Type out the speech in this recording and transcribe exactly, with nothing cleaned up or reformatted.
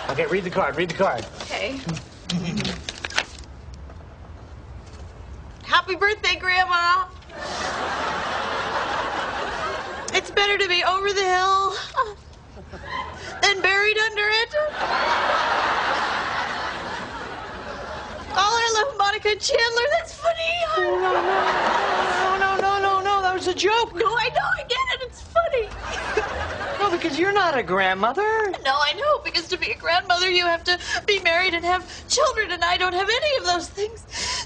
Okay, read the card. Read the card. Okay. Happy birthday, Grandma. It's better to be over the hill than buried under it. All our love, Monica and Chandler. That's funny. No, no, no, no, no, no. That was a joke. No, I know. I get it. It's funny. No, because you're not a grandmother. No, I know. Because to be a grandmother, you have to be married and have children, and I don't have any of those things.